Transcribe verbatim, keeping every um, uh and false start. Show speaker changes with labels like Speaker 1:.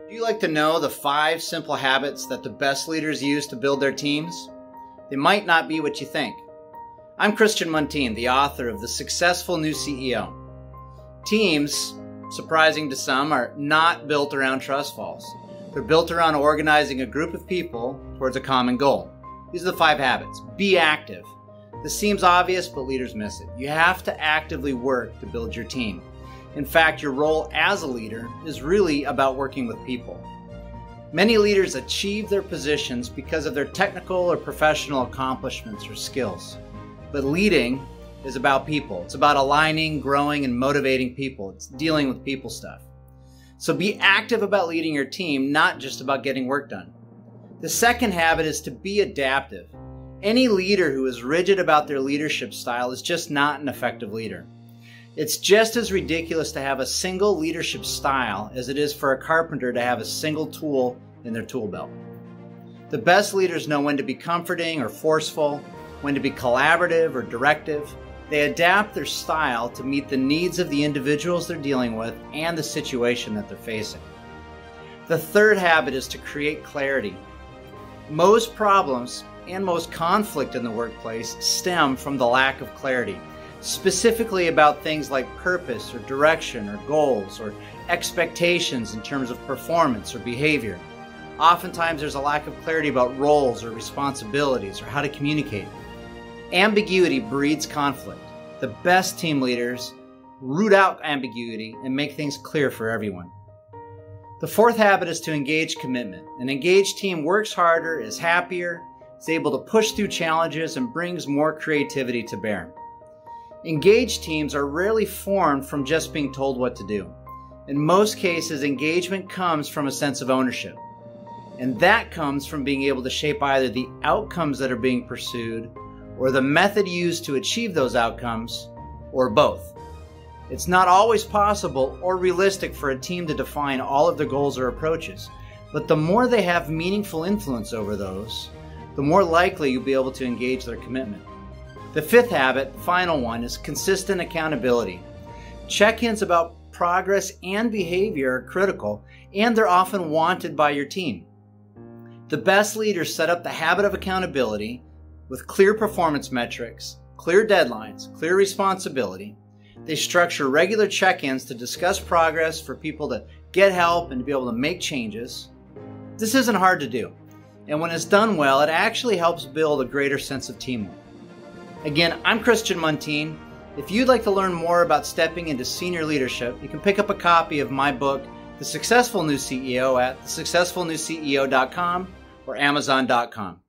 Speaker 1: Do you like to know the five simple habits that the best leaders use to build their teams? They might not be what you think. I'm Christian Muntean, the author of The Successful New C E O. Teams, surprising to some, are not built around trust falls. They're built around organizing a group of people towards a common goal. These are the five habits. Be active. This seems obvious, but leaders miss it. You have to actively work to build your team. In fact, your role as a leader is really about working with people. Many leaders achieve their positions because of their technical or professional accomplishments or skills. But leading is about people. It's about aligning, growing, and motivating people. It's dealing with people stuff. So be active about leading your team, not just about getting work done. The second habit is to be adaptive. Any leader who is rigid about their leadership style is just not an effective leader. It's just as ridiculous to have a single leadership style as it is for a carpenter to have a single tool in their tool belt. The best leaders know when to be comforting or forceful, when to be collaborative or directive. They adapt their style to meet the needs of the individuals they're dealing with and the situation that they're facing. The third habit is to create clarity. Most problems and most conflict in the workplace stem from the lack of clarity, specifically about things like purpose or direction or goals or expectations in terms of performance or behavior. Oftentimes there's a lack of clarity about roles or responsibilities or how to communicate. Ambiguity breeds conflict. The best team leaders root out ambiguity and make things clear for everyone. The fourth habit is to engage commitment. An engaged team works harder, is happier, is able to push through challenges, and brings more creativity to bear. Engaged teams are rarely formed from just being told what to do. In most cases, engagement comes from a sense of ownership. And that comes from being able to shape either the outcomes that are being pursued or the method used to achieve those outcomes, or both. It's not always possible or realistic for a team to define all of their goals or approaches, but the more they have meaningful influence over those, the more likely you'll be able to engage their commitment. The fifth habit, the final one, is consistent accountability. Check-ins about progress and behavior are critical, and they're often wanted by your team. The best leaders set up the habit of accountability with clear performance metrics, clear deadlines, clear responsibility. They structure regular check-ins to discuss progress for people to get help and to be able to make changes. This isn't hard to do, and when it's done well, it actually helps build a greater sense of teamwork. Again, I'm Christian Muntean. If you'd like to learn more about stepping into senior leadership, you can pick up a copy of my book, The Successful New C E O, at the successful new C E O dot com or amazon dot com.